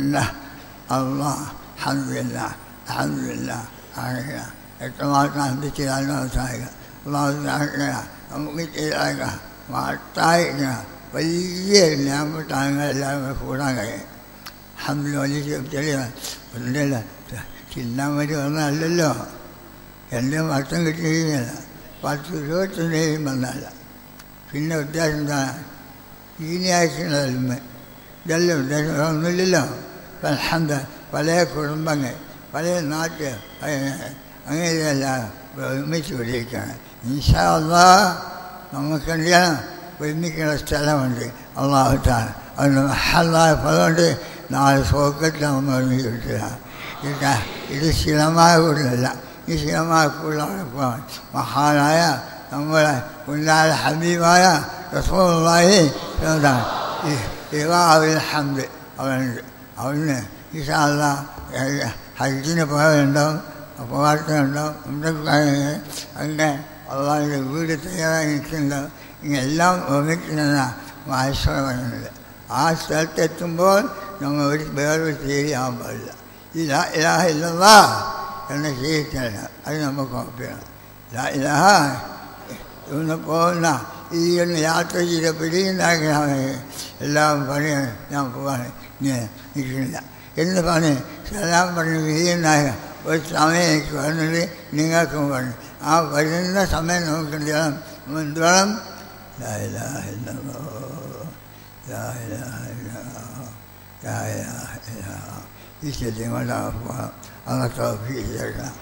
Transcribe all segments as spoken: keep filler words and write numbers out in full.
അൽഹംദുലില്ലാഹ് അല്ലാഹ് അൽഹംദുലില്ലാഹ് അൽഹംദുലില്ലാഹ് ആയില്ല എത്രമാത്രം ഹംദ് ചെയ്താലും അവസാനിക്കുക. അല്ലാഹു തആല നമുക്ക് ചെയ്താൽ മാറ്റായില്ല വലിയ ഞാമത്താങ്ങൾ എല്ലാവരും കൂടാൻ കഴിയും. ഹംദ് വലിയ ചെറിയ ഒന്നില്ല ചിന്നാൻ വേണ്ടി വന്നതല്ലല്ലോ. എൻ്റെ മട്ടം കിട്ടിയിരിക്കുകയില്ല. പത്ത് ഇരുപത്തിൻ്റെയും വന്നല്ല. പിന്നെ ഉദ്ദേശം എന്താണ്? ഈനിയാഴ്ചകളെ ഇതെല്ലാം ഉദ്ദേശം ഒന്നുമില്ലല്ലോ. അൽഹംദ് പല കുടുംബങ്ങൾ പല നാട്ടിൽ അങ്ങനെയെല്ലാം ഒരുമിച്ച് വിളിക്കുകയാണ്. ഇൻഷാ അല്ലാഹ് നമുക്കെന്താണ് ഒരുമിക്കുന്ന സ്ഥലമുണ്ട്. അള്ളാഹു തആല അതുകൊണ്ട് മഹല്ലായ പദമുണ്ട്. നാളെ സ്വർഗ്ഗത്തിൽ നമ്മൾ ഒരുമിച്ച് കിട്ടുക. ഇത് ഇത് സ്ഥിരമായ കൂടുതലല്ല. ഈ സ്ഥിരമായ കൂടുതലാണ് പോകാൻ മഹാനായ നമ്മുടെ ഉന്നായ ഹബീബായ റസൂലുള്ളാഹി എന്താണ് ഇവാവിൽ ഹംദ് അവനുണ്ട്. അവന് ഇൻഷാ അല്ലാഹ് ഹജ്ജിന് പോയതുണ്ടാവും, അപവാർത്തയുണ്ടാവും, എന്തൊക്കെ അങ്ങനെ അള്ളാഹിൻ്റെ വീട് തയ്യാറായി നിൽക്കുന്നുണ്ടാവും. ഇങ്ങനെല്ലാം ഒന്നിക്കുന്ന മഹേശ്വരം പറയുന്നത്. ആ സ്ഥലത്തെത്തുമ്പോൾ നമ്മൾ ഒരു വേറൊരു ശരിയാകാൻ പാടില്ല. ഈ ലാ ഇലാഹ ഇല്ലല്ലാഹ് എന്ന ശരിക്കല്ല, അത് നമുക്ക് ഉറപ്പിക്കണം. ലാ ഇലാഹ ഇന്ന് പോകുന്ന ഈ ഒന്ന് യാത്ര ചെയ്ത പിടിയുണ്ടാക്കിയാണ് എല്ലാം പണിയാണ്. ഞാൻ പോകാൻ ഞാൻ നിൽക്കുന്നില്ല എന്ന് പറഞ്ഞ് സലാം പറഞ്ഞ് വിധിയുണ്ടായ ഒരു സമയം എനിക്ക് വരുന്നത് നിങ്ങൾക്കും പറഞ്ഞു. ആ വരുന്ന സമയം നമുക്ക് എന്ത് ചെയ്യണം? എന്ത് വേണം? ലാ ഇലാഹ ഇല്ലല്ലാഹ് ലാ ഇലാഹ ഇല്ലല്ലാഹ് ലാ ഇലാഹ ഇല്ലല്ലാഹ് ഈ ശല്യം കൊണ്ടാണ് പോകണം. അതൊക്കെ ഒപ്പിച്ചേക്കണം.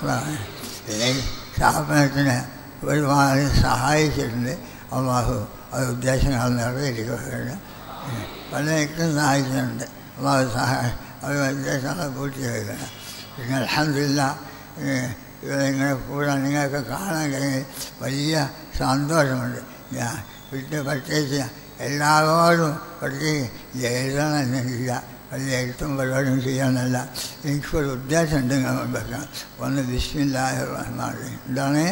സ്ഥാപനത്തിന് ഒരുപാട് സഹായിച്ചിട്ടുണ്ട്. അള്ളാഹു അത് ഉദ്ദേശങ്ങൾ നിറവേറ്റിക്കൊടുക്കുന്നത് പലർക്കും സഹായിച്ചിട്ടുണ്ട്. അള്ളാഹു സഹായം അത് ഉദ്ദേശങ്ങൾ പൂർത്തിയാക്കണം. പിന്നെ അൽഹംദുലില്ലാഹ് ഇങ്ങനെ കൂടാൻ നിങ്ങൾക്ക് കാണാൻ കഴിഞ്ഞ് വലിയ സന്തോഷമുണ്ട്. ഞാൻ വീട്ടിൽ പ്രത്യേകിച്ച് എല്ലാവരോടും പ്രത്യേകിച്ച് എഴുതണമെന്നില്ല, വലിയ എഴുത്തും പരിപാടിയും ചെയ്യാനല്ല. എനിക്കൊരു ഉദ്ദേശം ഉണ്ട്. നിങ്ങൾ വെക്കാം. ഒന്ന് ബിസ്മില്ലാഹിർ റഹ്മാനിർ റഹീം. എന്താണ്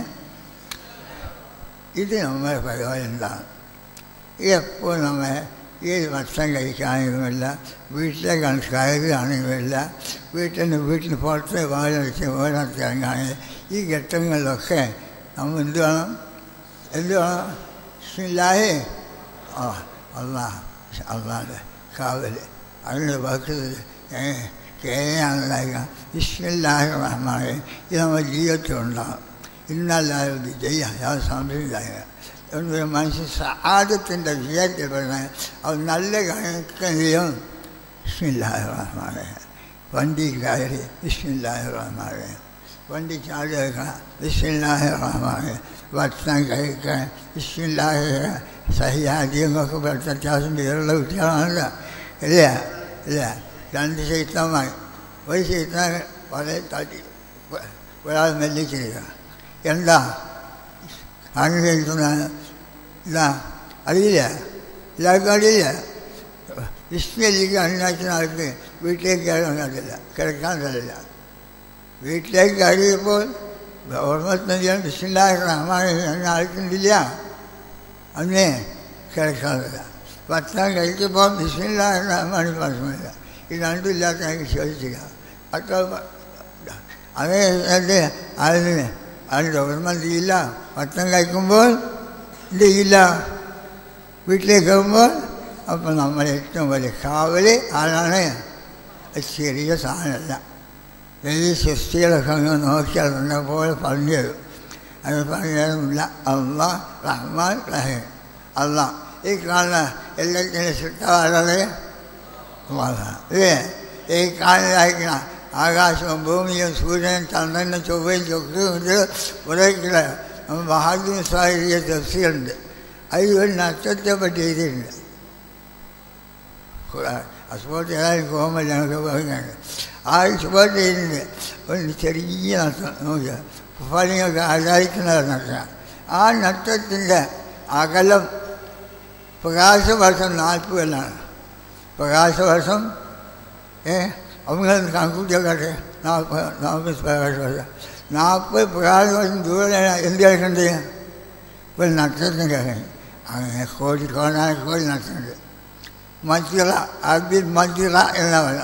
ഇത്? നമ്മുടെ പരിപാടി എന്താണ്? എപ്പോൾ നമ്മൾ ഏത് ഭക്ഷണം കഴിക്കാണെങ്കിലുമില്ല, വീട്ടിലേക്കാണ് കയറുകയാണെങ്കിലുമില്ല, വീട്ടിൽ നിന്ന് വീട്ടിൽ പുറത്ത് വാഴച്ച് ഓരോരുത്തർ ഇറങ്ങുകയാണെങ്കിൽ ഈ ഘട്ടങ്ങളിലൊക്കെ നമ്മൾ എന്ത് വേണം? എന്ത് വേണം? ബിസ്മില്ലാഹി ആ അള്ളാഹ് അള്ളാഹുടെ കാവൽ അതിൻ്റെ ഭക്തത്തിൽ കേൾക്കാനുണ്ടായിരിക്കുക. ബിസ്മില്ലാഹിർ റഹ്മാനിർ റഹീം ഇത് നമ്മുടെ ജീവിതത്തിലുണ്ടാകും. ഇന്നല്ലാതെ ഇത് ചെയ്യാം, യാതൊരു സംശയമില്ലായിരിക്കുക. എന്നൊരു മനുഷ്യൻ സആദത്തിൻ്റെ വിജയത്തിൽ പറഞ്ഞാൽ അത് നല്ല കാര്യക്കെങ്കിലും ബിസ്മില്ലാഹിർ റഹ്മാനിർ റഹീം. വണ്ടി കയറി ബിസ്മില്ലാഹിർ റഹ്മാനിർ റഹീം, വണ്ടി ചാടി വെക്കണം ബിസ്മില്ലാഹിർ റഹ്മാനിർ റഹീം, ഭക്ഷണം കഴിക്കാൻ ബിസ്മില്ലാഹിർ സഹിയാദ്യമൊക്കെ പഠിച്ച അത്യാവശ്യം പേരുള്ള കുട്ടികളാണല്ലോ. ഇല്ല ഇല്ല രണ്ട് ശൈത്താന്മാർ, ഒരു ശൈത്താൻ വളരെ തട്ടി ഒരാൾ മെല്ലിച്ചിരിക്കുക. എന്താ അനുഭവിക്കുന്ന ഇതാ അറിയില്ല, എല്ലാവർക്കും അറിയില്ല. ബിസ്മില്ലാഹി അനുഭവിക്കുന്ന ആൾക്ക് വീട്ടിലേക്ക് കയറാൻ കഴിയില്ല, കിടക്കാൻ കഴിയില്ല. വീട്ടിലേക്ക് കയറിയപ്പോൾ ഓർമ്മ ബിസ്മില്ലാഹിർ റഹ്മാനിർ റഹീം ആൾക്കുന്നില്ല, അന്നേ കിടക്കാറില്ല. ഭക്ഷണം കഴിച്ചപ്പോൾ ബിസ്മില്ലാഹിർ റഹ്മാനിർ റഹീം ഭക്ഷണമില്ല. ഇത് രണ്ടും ഇല്ലാത്ത എനിക്ക് ചോദിച്ചില്ല. അത്ര അതേ അതിന് അതിൻ്റെ ഓർമ്മ ചെയ്യില്ല. ഭക്ഷണം കഴിക്കുമ്പോൾ എന്ത് ചെയ്യില്ല? വീട്ടിലേക്ക് കയറുമ്പോൾ. അപ്പം നമ്മൾ ഏറ്റവും വലിയ കാവൽ ആരാണ്? ചെറിയ സാധനമല്ല. വലിയ സൃഷ്ടികളൊക്കെ അങ്ങ് നോക്കിയാൽ പോലെ പറഞ്ഞു തരും. അത് പറഞ്ഞു തരുന്നില്ല. അല്ലാഹ് റഹ്മാൻ റഹീം. അല്ലാഹ് ഈ കാണുന്ന എല്ലാത്തിനും സൃഷ്ടാവാണ് അല്ലേ? ഈ കാണുന്നതായിരിക്കുന്ന ആകാശവും ഭൂമിയും സൂര്യനും ചന്ദ്രനും ചൊവ്വയും ചൊക്കുണ്ട് കുറേക്കുള്ള മഹാദ്യം സാഹിത്യ തഫ്സീറുണ്ട്. അതിൽ ഒരു നക്ഷത്രത്തെ പറ്റി എഴുതിയിട്ടുണ്ട്. അസുഖത്തെ ഏതായാലും കോമൽ ഞങ്ങൾക്ക് പറയുന്നുണ്ട്. ആ സുഖത്തെ എഴുതിയിട്ടുണ്ട്. ഒരു ചെറിയ നഷ്ടം നോക്കിയാൽ ഫലങ്ങൾക്ക് ആചാരിക്കുന്ന നഷ്ടം. ആ നഷ്ടത്തിൻ്റെ അകലം പ്രകാശവർഷം നാൽപ്പത് കൊല്ലാണ്. പ്രകാശവർഷം ഏ அவங்க കണക്കൂട്ടിയൊക്കെ നാൽപ്പത് നാൽപ്പത് പ്രകാശവർഷം നാൽപ്പത് പ്രകാശവർഷം ദൂരെ എന്ത് കേൾക്കണ്ടേ? ഒരു നക്ഷത്രം കേൾക്കണം. അങ്ങനെ കോടി കോടാന കോടി നക്ഷത്രമുണ്ട്. മജിറ അറബിൽ മജിറ എന്ന പറയാം.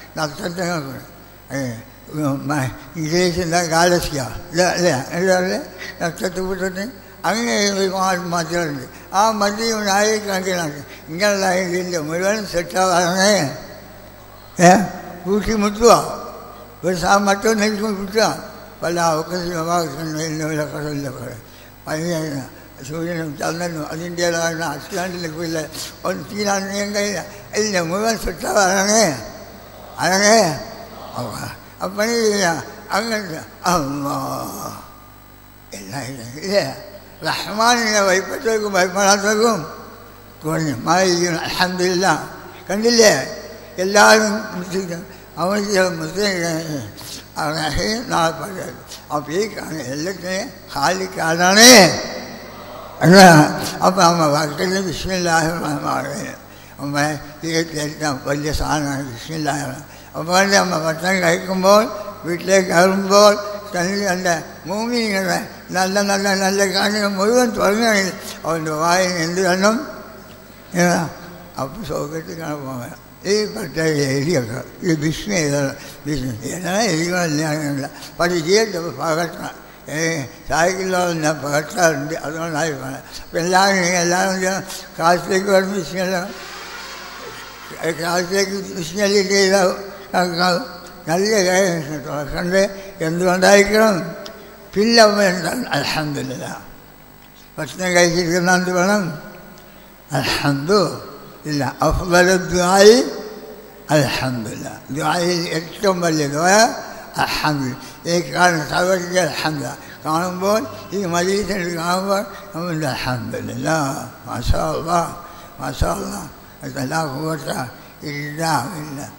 നക്ഷത്രങ്ങൾക്ക് ഇംഗ്ലീഷ് എന്താ ഗാലക്സിയ അല്ലേ അല്ലേ അല്ലേ നക്ഷത്രക്കൂട്ടത്തിന് അങ്ങനെ ഒരുപാട് മതിലുണ്ട്. ആ മതിയും ആയിരക്കണക്കിനാണ് ഇങ്ങനെയുള്ള ഇതിൻ്റെ മുഴുവൻ സെറ്റാവാണേ ഏ കൂട്ടി മുട്ടുക ഒരു സാ മറ്റൊന്ന് മുട്ടുക പല അവക്കസിലൊക്കെ പതിനേഴ് സൂര്യനും ചന്ദ്രനും അതിൻ്റേതായ അച്ഛാണ്ടിലേക്കില്ല ഒന്ന് തീരാൻ കഴിയില്ല ഇതിൻ്റെ മുഴുവൻ സെറ്റാവാണേ അതെ അപ്പം അങ്ങനത്തെ അല്ലാ എല്ലാം ഇല്ലേ റഹ്മാനിനെ ഭയപ്പെട്ടവർക്കും ഭയപ്പെടാത്തവർക്കും കുറഞ്ഞു മഴ അൽഹംദുലില്ലാ കണ്ടില്ലേ എല്ലാവരും അവൻ മുസ്ലിം നാളെ പറയുന്നത് അപ്പം ഈ കാണുന്ന എല്ലാത്തിനെയും ഖാലിക്കാരാണ് എന്നാ അപ്പം അമ്മ ഭക്തന് ബിസ്മില്ലാഹിർ റഹ്മാനിർ റഹീം അമ്മ ഈ കേൾക്കാൻ വലിയ സാധനമാണ് ബിസ്മില്ലാഹിർ റഹ്മാൻ അപ്പം അമ്മ ഭക്ഷണം കഴിക്കുമ്പോൾ വീട്ടിലേക്ക് കയറുമ്പോൾ തന്നെ എൻ്റെ മൂമിനിങ്ങനെ നല്ല നല്ല നല്ല കാര്യങ്ങൾ മുഴുവൻ തുടങ്ങുകയാണെങ്കിൽ അവൻ്റെ വായന എന്ത് വേണം അപ്പം സൗകര്യത്തിൽ കാണാൻ പോകാൻ ഈ പ്രത്യേക എഴുതിയൊക്കെ ഈ ബിസ്മി എഴുതണം ബിസ്മി എങ്ങനെ എഴുതികളില്ല പക്ഷേ ജീവിതത്തിൽ പകർത്തണം ഏ സായിക്കില്ലാതെ ഞാൻ പകർത്താറുണ്ട് അതുകൊണ്ടായി വേണം അപ്പം എല്ലാവരും എല്ലാവരും ക്ലാസ്സിലേക്ക് വരും ബിസ്മിയെല്ലാം ക്ലാസ്സിലേക്ക് ബിസ്മിയെല്ലാം ചെയ്താൽ കണക്കാവും നല്ല കാര്യം തുറക്കണ്ട് എന്തുകൊണ്ടായിരിക്കണം പിന്നെ എന്താണ് അൽഹംദുലില്ലാ ഭക്ഷണം കഴിച്ചിരിക്കുന്ന എന്ത് വേണം അൽഹംദു ഇല്ല അഫ്ളലു ദുആഇ അൽഹംദുലില്ലാ ദുആയിൽ ഏറ്റവും വലിയ ദുആ അൽഹംദുലില്ലാ ഈ കാണുന്ന സർവ്വത്തിൻ്റെ അൽഹംദുലില്ലാ കാണുമ്പോൾ ഈ മജീസിനെ കാണുമ്പോൾ നമ്മൾ അൽഹംദുലില്ലാ മാഷാ അല്ലാഹ് മാഷാ അല്ലാഹ് ലാ ഖുവത ഇല്ലാ ബില്ലാഹ്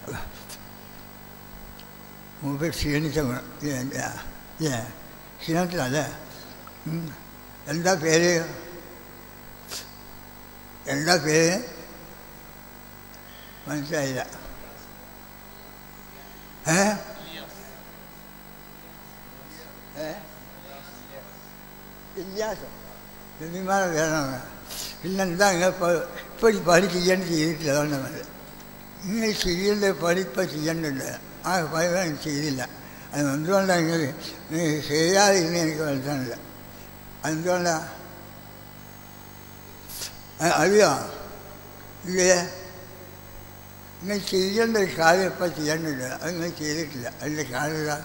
മുമ്പ് ക്ഷീണിച്ച ക്ഷീണത്തിലല്ലേ എന്താ പേര് എന്താ പേര് മനസ്സിലായില്ല ഏ ഇല്ലാസോ നിന്മാരെ വേണം പിന്നെന്താ നിങ്ങൾ ഇപ്പോൾ ഇപ്പോൾ ഈ പണി ചെയ്യേണ്ട ചെയ്തിട്ടില്ല അതുകൊണ്ട് നിങ്ങൾ ചെയ്യേണ്ട പണി ഇപ്പോൾ ചെയ്യേണ്ടത് ആ പണി ചെയ്തില്ല അത് എന്തുകൊണ്ടാണ് നിങ്ങൾ ചെയ്യാതിരുന്ന് എനിക്ക് മനസ്സിലായില്ല അതെന്തുകൊണ്ടാണ് അറിയോ ഇല്ലേ നിങ്ങൾ ചെയ്യേണ്ട ഒരു കാര്യം ഇപ്പം ചെയ്യേണ്ടത് അത് നിങ്ങൾ ചെയ്തിട്ടില്ല അതിൻ്റെ കാര്യം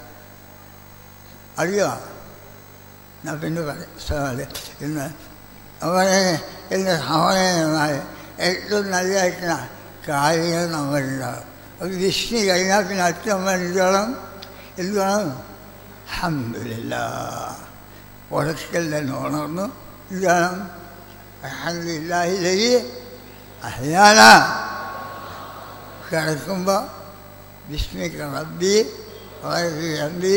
അറിയോ ഞാൻ പിന്നെ പറയാം ഇന്ന് അവനെ എൻ്റെ സഹോദരന്മാർ ഏറ്റവും നല്ലതായിട്ടുള്ള കാര്യങ്ങൾ നമ്മളുണ്ടാകും അത് വിഷ്ണു കഴിഞ്ഞാൽ പിന്നെ അച്ഛൻ നമ്മൾ എന്ത് വേണം എന്ത് വേണം അൽഹംദുലില്ലാ ഉറക്കൽ തന്നെ ഉണർന്നു എന്ത് വേണം അൽഹംദുലില്ലാഹില്ലദീ അഹ്യാനാ കിടക്കുമ്പോൾ ബിസ്മിക റബ്ബി വലദി റബ്ബി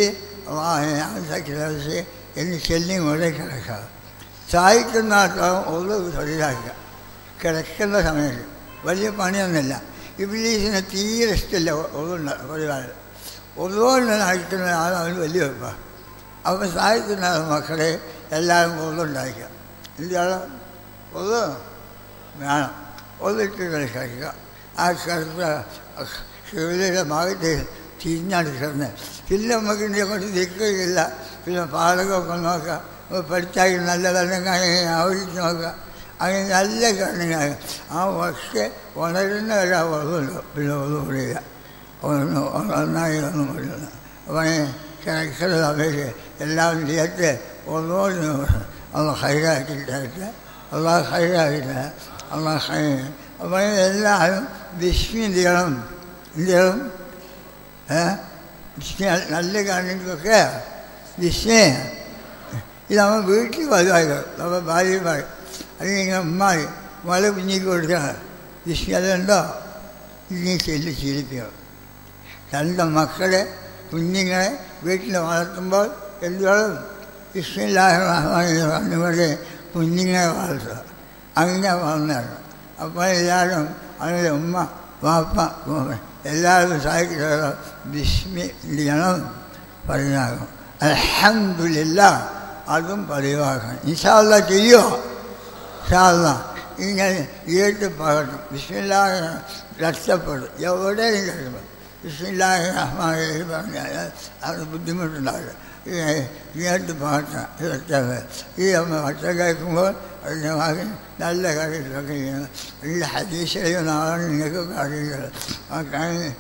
അള്ളാഹു എന്ന് ചെല്ലി മുകളിൽ കിടക്കുക ചായക്കുന്ന ഒന്ന് തൊഴിലാക്കുക കിടക്കുന്ന സമയത്ത് വലിയ പണിയൊന്നുമില്ല ഇബ്ലീസിന് തീരെ ഇഷ്ടമില്ല ഒതുണ്ട ഒരാൾ ഒതുകൊണ്ട് നയിക്കുന്ന ആൾ അവന് വലിയ വെപ്പാണ് അപ്പം സഹായിക്കുന്ന മക്കളെ എല്ലാവരും ഒതുണ്ടാക്കുക എന്താണ് ഒതു വേണം ഒതിട്ട് കഴിക്കുക ആ കിടക്കുക ശിവലിയുടെ ഭാഗത്ത് തിരിഞ്ഞാണ് കിടന്ന് പിന്നെ നമുക്ക് ഇതിനെ കൊണ്ട് നിൽക്കുകയില്ല പിന്നെ പാടകമൊക്കെ നോക്കുക പഠിച്ചാൽ നല്ല നല്ല കാര്യങ്ങൾ ആവശ്യം നോക്കുക അങ്ങനെ നല്ല കാര്യങ്ങൾ ആ പക്ഷേ ഉണരുന്ന ഒരാ ഒതുണ്ടോ പിന്നെ ഒന്നും കൂടിയില്ല ഒന്ന് ഒന്നായി ഒന്നും കൂടില്ല അവനെ കിടക്കുന്ന സമയത്ത് എല്ലാവരും ചെയ്യട്ടെ ഒന്നുകൂടി അള്ള ഹൈറാക്കിയിട്ട് അള്ളാ ഹൈറാക്കിയിട്ട് അള്ളാ ഹൈ അവനെ എല്ലാവരും വിസ്മി ചെയ്യണം എന്ത് ചെയ്യണം ഏ വിസ്മി നല്ല കാര്യങ്ങൾക്കൊക്കെ വിസ്മയ ഇത് നമ്മൾ വീട്ടിൽ വലുതായി നമ്മൾ ഭാര്യമാർ അല്ലെങ്കിൽ അമ്മായി മല കുഞ്ഞിക്ക് കൊടുക്കണം വിസ്മി അതുണ്ടോ ഇനി ചെല്ലി ശീലിപ്പിക്കണം രണ്ട് മക്കളെ കുഞ്ഞുങ്ങളെ വീട്ടിൽ വളർത്തുമ്പോൾ എന്ത് വേണം ബിസ്മില്ലാഹിർ റഹ്മാനിർ റഹീം പറഞ്ഞുകൊണ്ട് കുഞ്ഞുങ്ങളെ വളർത്തുക അങ്ങനെ വളർന്നതാണ് അപ്പോൾ എല്ലാവരും അവരുടെ ഉമ്മ വാപ്പ എല്ലാവരും സഹായിക്കണം ബിസ്മി ചെയ്യണം പറയുന്നാകും അൽഹംദുലില്ലാ അതും പതിവാക്കണം ഇൻഷാ അല്ലാഹ് ചെയ്യുമോ ഇൻഷാ അല്ലാഹ് ഇങ്ങനെ ഏട്ട് പകർത്തും ബിസ്മില്ലാഹ് രക്ഷപ്പെടും എവിടെയും കഴിയുമ്പോൾ ബിസ്മില്ലാഹി റഹ്മാനി റഹീം പറഞ്ഞാൽ അത് ബുദ്ധിമുട്ടുണ്ടാവില്ല. ഈ ഇങ്ങനത്തെ പാട്ട് ഇതൊക്കെ ഈ ഒച്ച കേൾക്കുമ്പോൾ അതിൻ്റെ ഭാഗം നല്ല കാര്യങ്ങളൊക്കെ ചെയ്യണം. ഈ ഹദീസ് ചെയ്യുന്ന ആളാണ് നിങ്ങൾക്കൊക്കെ അറിയുന്നത്. ആ കാര്യം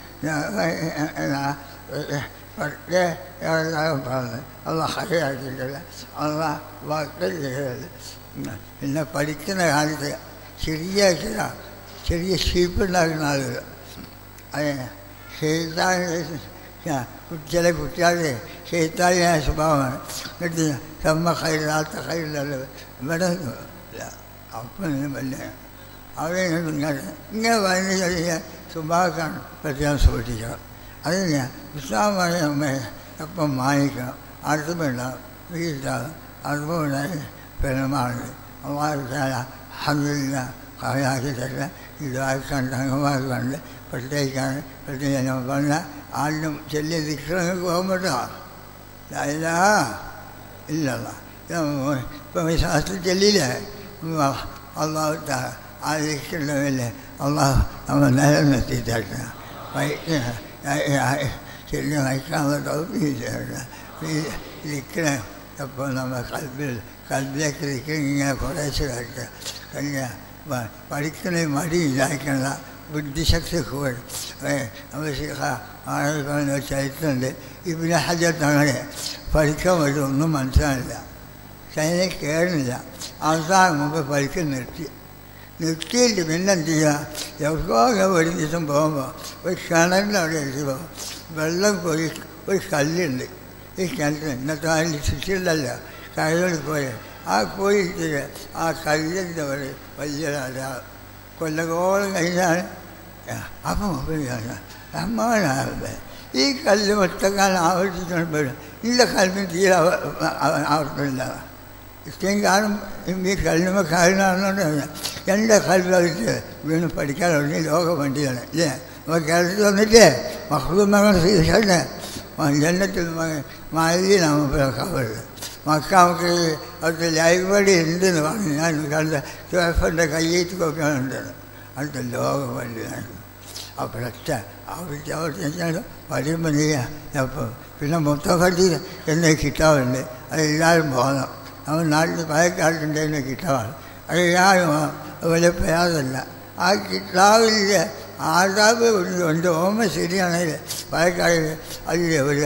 പക്ഷേ പറഞ്ഞു അള്ള ഹരിയാക്കിയിട്ടില്ല, അള്ള വാക്ക് ചെയ്തത്. പിന്നെ പഠിക്കുന്ന കാലത്ത് ചെറിയ ചില ചെറിയ ഷീപ്പുണ്ടാക്കുന്ന ആളുകൾ അത് ഷെയ്ത്താൻ ചില കുട്ടികളുടെ ഷെയ്ത്താനായ സ്വഭാവമാണ്. എന്നിട്ട് സമ്മ കയ്യിലാത്ത കയ്യിലുള്ള ഇവിടെ ഇല്ല അപ്പം വല്ല അവിടെ ഇങ്ങനെ ഇങ്ങനെ പറഞ്ഞ ചെറിയ സ്വഭാവക്കാണ് പ്രത്യേകം സൂക്ഷിക്കണം. അതിന് വിശ്വാസമായ അമ്മയെ എപ്പം മാനിക്കണം. അടുത്തുമുണ്ടാകും വീട്ടിലാകും അതുപോലെ പെരുമാറി അള്ളാഹുത്താല ഹംദില്ല ഖയാക്കി തരില്ല. ഇതായിക്കണ്ട് അംഗമായി കണ്ട് പ്രത്യേകിച്ചാണ് പ്രത്യേകം പറഞ്ഞ ആരും ചെല്ലിയ ദിക്രങ്ങൾക്ക് പോകുമ്പോഴോ ഇല്ല ഇല്ലല്ല ഇപ്പം ശാസ്ത്രം ചെല്ലില്ലേ അള്ളാഹു ആ ദിക്റില്ലേ അള്ളാഹു നമ്മൾ നിലനിർത്തി തരണം. ചെല്ലി വയ്ക്കാനുള്ള തോന്നിയില്ല. ഈ ദിക്റ് അപ്പോൾ നമ്മൾ കൽബിൽ കൽബിലേക്ക് ദിക്റ് ഇങ്ങനെ കുറേശ്ശെ കഴിക്കുക കഴിഞ്ഞാൽ പഠിക്കണ മടി ഇല്ലായ്ക്കണ ബുദ്ധിശക്തി കൂടും. നമ്മൾ ആളുകൾ പറഞ്ഞ ചരിത്രമുണ്ട്. ഇബ്നു ഹജർ തങ്ങളെ പഠിക്കാൻ പറ്റും ഒന്നും മനസ്സിലായില്ല, ചൈന കയറുന്നില്ല. അവസാനം മുമ്പ് പഠിക്കാൻ നിർത്തി നിർത്തിയിട്ട് പിന്നെന്ത് ചെയ്യുക, എവിടെയൊക്കെ ഒരു ദിവസം പോകുമ്പോൾ ഒരു കിണറിൻ്റെ അവിടെ എഴുതുമ്പോൾ വെള്ളം പോയി ഒരു കല്ലുണ്ട്. ഈ കിണറ്റിന് ഇന്നത്തെ അതിൽ ചുറ്റില്ലല്ലോ കയ്യോട് പോയി ആ പോയിട്ട് ആ കല്ലിൻ്റെ ഒരു വലിയ കൊല്ലകോളം കഴിഞ്ഞാണ് അപ്പം അമ്മാവനാകുന്നത് ഈ കല്ല് ഒറ്റക്കാലം ആവർത്തിച്ചുകൊണ്ടുവരും. ഇല്ല കല്ലിന് തീരെ ആവർത്തമില്ല. ഇത്രയും കാലം ഈ കല്ലുമ്പോൾ കാര്യമാണെന്നുകൊണ്ട് എൻ്റെ കല്ല് വീണ് പഠിക്കാറുണ്ട്. ലോക വണ്ടിയാണ് ഇല്ലേ അപ്പോൾ കേരളത്തിൽ വന്നിട്ടേ മഹ്ലൂമകൾ ശീർഷന്നെ ജന്നത്തിൽ മഴയിൽ നമുക്ക് വരുന്നത് മക്കാമക്ക് അവിടുത്തെ ലൈബ്രറി ഉണ്ടെന്ന് പറഞ്ഞു. ഞാൻ കണ്ട ജോഫറിൻ്റെ കയ്യേറ്റ് നോക്കാനുണ്ടെന്ന് അടുത്ത ലോക വണ്ടിയാണ്. അപ്പോഴൊറ്റ അവിടുത്തെ അവിടെ വരുമ്പോൾ നീ അപ്പോൾ പിന്നെ മൊത്തഫട്ടി എന്നെ കിട്ടാറുണ്ട്. അതെല്ലാവരും പോകണം. നമ്മൾ നാട്ടിൽ പഴയക്കാട്ടുണ്ടെന്ന് കിട്ടാവാണ്. അതെല്ലാവരും വലിയ പ്രയാസമല്ല. ആ കിട്ടാവില്ല ആദാബ് ഉണ്ട്. ഓമ ശരിയാണെങ്കിൽ പഴയക്കാടിൽ അതിൽ ഒരു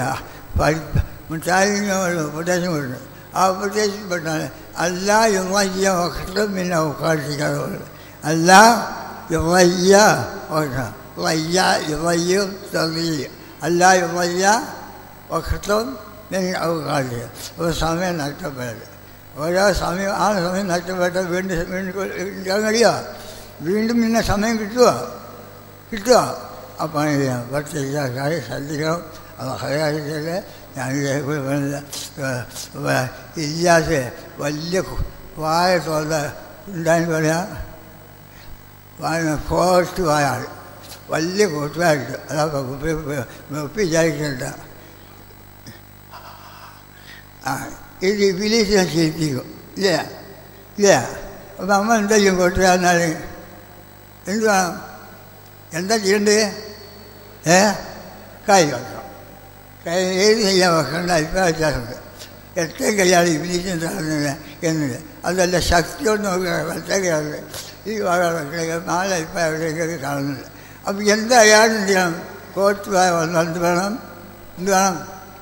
മുട്ടായിനോട് ഉപദേശം കൊടുക്കും. ആ ഉപദേശപ്പെട്ടാൽ അല്ലാ യുവയ്യ വക്രം പിന്നെ ഉദ്ഘാടിക്കാറുള്ളൂ. അല്ലാ യുവയ്യ വക്രം വയ്യ യുവയ്യും തറിയ അല്ലാ യുവയ്യ വക്രം പിന്നെ ഉദ്ഘാടിക്കുക. ഒരു സമയം നഷ്ടപ്പെടരുത്. ഓരോ സമയം ആ സമയം നഷ്ടപ്പെട്ട വീണ്ടും വീണ്ടും കഴിയുക വീണ്ടും പിന്നെ സമയം കിട്ടുക കിട്ടുക ആ പണി ചെയ്യാം. പ്രത്യേക കാര്യം ശ്രദ്ധിക്കണം. അത് ഹയായിട്ടല്ലേ ഞാൻ ഇല്ലാതെ വലിയ വായ തോന്ന ഉണ്ടായെന്ന് പറയാം. വായ കോട്ട് വായാൾ വലിയ കൂട്ടുകാരുണ്ട്. അതാ വെപ്പി വിചാരിക്കണ്ട. ആ ഇത് ഇബിലീസിനെ ശീലിപ്പിക്കും ഇല്ലേ ഇല്ലേ അപ്പം നമ്മൾ എന്താ ചെയ്യും കൂട്ടുകാരനാൽ എന്ത് വേണം എന്താ ചെയ്യേണ്ടത്? ഏ കൈ വെക്കണം. കൈ ഏത് ചെയ്യാൻ വെക്കേണ്ട അഭിപ്രായ വ്യത്യാസമുണ്ട്. എത്ര കൈയാണ് ഇബിലീസിനെ തള്ളുന്നത് എന്നത് അതല്ല ശക്തിയോട് നോക്കുക. എത്ര കൈയാണ് ഈ വകകളൊക്കെ നാല് അഭിപ്രായത്തിലേക്കൊക്കെ കാണുന്നുണ്ട്. അപ്പം എന്തായാലും എന്ത് ചെയ്യണം? കോർട്ട് വന്നാൽ എന്ത് വേണം? എന്ത് വേണം?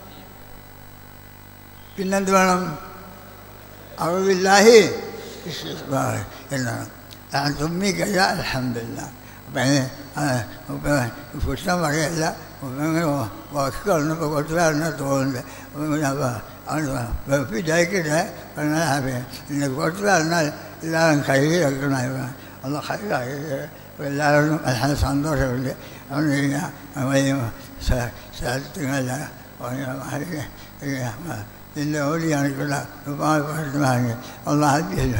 പിന്നെന്ത് വേണം? അഊദുബില്ലാഹി എന്നാണ്. ഞാൻ തുമ്മി കഴിയാൽ അൽഹംദുലില്ലാ. അപ്പം പുസ്തകം പറയല്ല വാക്ക് കളഞ്ഞപ്പോൾ കൂട്ടുകാരനെ തോന്നുന്നുണ്ട്. വെപ്പി ജയിക്കട്ടെ പറഞ്ഞാൽ പിന്നെ കൂട്ടുകാരനാൽ എല്ലാവരും കൈ വെക്കണം. ഒന്ന് കൈ എല്ലാവരും നല്ല സന്തോഷമുണ്ട്. അതുകൊണ്ട് കഴിഞ്ഞാൽ സ്ഥലത്തുങ്ങളല്ല ഇതിൻ്റെ ഓടിയാണിക്കുള്ള ഒരുപാട് വാങ്ങി ഒന്ന് ആദ്യമില്ല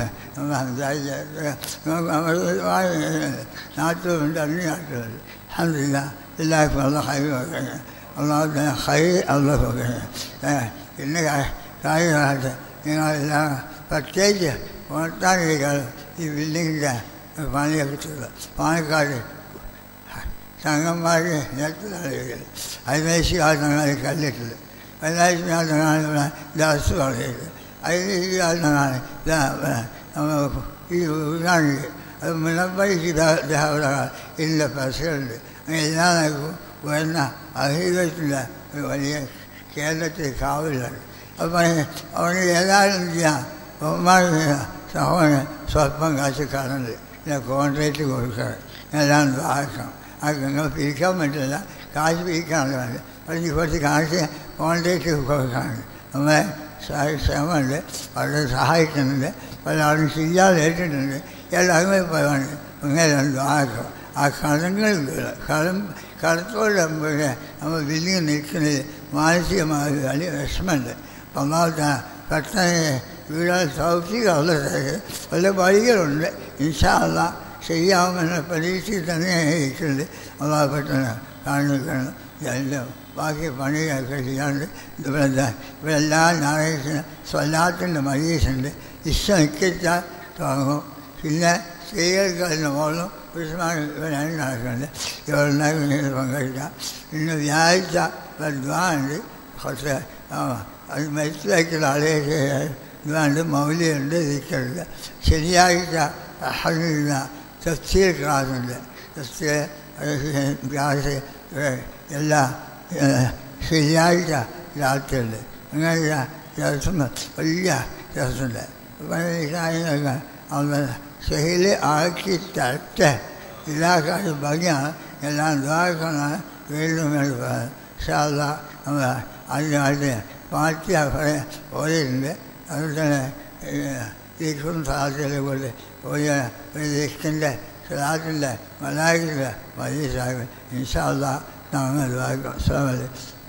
നാട്ടിലുണ്ട് അన్ని നാട്ടിലുണ്ട്. അല്ല എല്ലാവർക്കും ഉള്ള കൈ വെക്കണം. ഒന്നാമത്തെ കൈ അള്ള വെക്കണം. പിന്നെ കാര്യമായിട്ട് നിങ്ങളെല്ലാം പ്രത്യേകിച്ച് ഉണർത്താനിരിക്കാതെ ഈ ബിൽഡിങ്ങിൻ്റെ പണിയൊക്കെ ചെയ്തു പാലക്കാട് തങ്ങന്മാരെ നേരത്തെ അതിനേശികാരണങ്ങളെ കല്ലിട്ടത് അതിനേശികാരണങ്ങളാണ് ദാസ് പറയുന്നത് അതിനേശികാരണങ്ങളാണ് ഈ ഉരുളാണ്ട് അത് മുനമ്പരിക്ക് ഇല്ല പശയുണ്ട് അങ്ങനെ എല്ലാ നിലക്കും വരുന്ന അഹിതത്തിൻ്റെ ഒരു വലിയ കേരളത്തിൽ കാവലാണ് അപ്പം അവന് ഏതായാലും ചെയ്യാം ബഹുമാന സഹോദരൻ സ്വല്പം കാശ് കടണ്ട് പിന്നെ കോൺട്രാക്റ്റ് കൊടുക്കണം എല്ലാം വാക്കണം അത് നിങ്ങൾ പിരിക്കാൻ പറ്റില്ല കാശ് പിരിക്കാനുള്ള വേണ്ട പക്ഷേ കുറച്ച് കാശ് കോൺട്രാക്റ്റ് കൊടുക്കാനുണ്ട് നമ്മളെ ശ്രമമുണ്ട് വളരെ സഹായിക്കുന്നുണ്ട് പല ആളും ചെയ്യാതെ ഏറ്റിട്ടുണ്ട് എല്ലാവരും പോയാണ് ഇങ്ങനെ രണ്ട് ആക്കണം ആ കടങ്ങൾ കടം കടത്തോടെ നമ്മൾ വലിയ നിൽക്കുന്നത് മാനസികമായ വലിയ വിഷമമുണ്ട് ഒന്നാമത്തെ പെട്ടെന്ന് വീടാൻ സൗഖ്യമുള്ള പല വഴികളുണ്ട് ഇൻഷാ അല്ലാഹ് ശരിയാവുമെന്ന പ്രതീക്ഷയിൽ തന്നെ ഇരിക്കുന്നത് അള്ളാഹ് പെട്ടെന്ന് കാണിക്കണം എല്ലാം ബാക്കി പണിയൊക്കെ ചെയ്യാണ്ട് ഇവിടെ ഇവിടെ എല്ലാ ഞായറാഴ്ച സ്വലാത്തിൻ്റെ മരീസുണ്ട് ഇഷ്ട നിൽക്കിച്ചാൽ തുടങ്ങും പിന്നെ സ്ത്രീകൾക്ക് അതിന് മോളും പുരുഷന്മാരും ഇവരാണ് നടക്കുന്നുണ്ട് ഇവരുണ്ടാക്കി പങ്കെടുക്കാം പിന്നെ വ്യാഴാഴ്ച ദ്വാണ്ട് കുറച്ച് അത് മനസ്സിലാക്കിയുള്ള ആളെയൊക്കെ ദ്വാണ്ട് മൗലിയുണ്ട് ദിക്കറുണ്ട് ശനിയാഴ്ച അഹദിന തഫ്സീർ ക്ലാസ്സുണ്ട് തഫ്സീർ ക്ലാസ് എല്ലാ ശനിയാഴ്ച രാത്രിയുണ്ട് അങ്ങനെ ദിവസം വലിയ ദിവസമുണ്ട് കാര്യങ്ങളൊക്കെ അവന് ശൈലി ആക്കി തരട്ടെ എല്ലാ കാര്യം ഭംഗിയാണ് എല്ലാം ദ്വാരക്കാണ് വീണ്ടും പറയുന്നത് ഷാല്ല നമ്മൾ അതിനായിട്ട് പാർട്ടി പറയാൻ ഓടിയിട്ടുണ്ട് അതുകൊണ്ട് തന്നെ ദിക്കും സാധ്യത പോലെ ഒരു ദിക്കിൻ്റെ സലാത്തിൻ്റെ മലായിക്കിൻ്റെ വലിയ സാഹിബ് ഇൻഷാ അല്ലാഹ് നമ്മൾ ദ്വാരക്കാം അസ്സലാമു അലൈക്കും